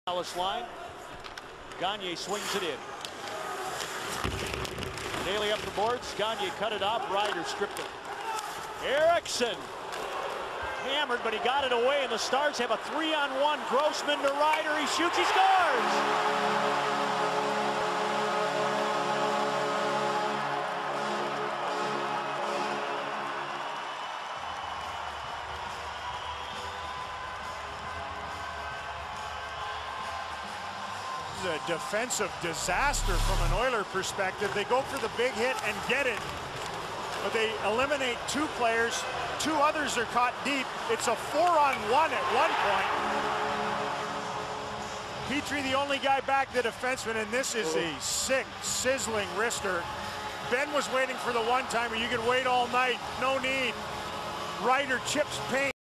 line. Gagne swings it in. Daly up the boards. Gagne cut it off. Ryder stripped it. Eriksson hammered, but he got it away, and the Stars have a 3-on-1. Grossman to Ryder. He shoots. He scores. A defensive disaster from an Oiler perspective. They go for the big hit and get it, but they eliminate 2 players. 2 others are caught deep. It's a 4-on-1 at one point. Petrie, the only guy back, the defenseman, and this is a sick, sizzling wrister. Ben was waiting for the one-timer. You can wait all night. No need. Ryder chips paint.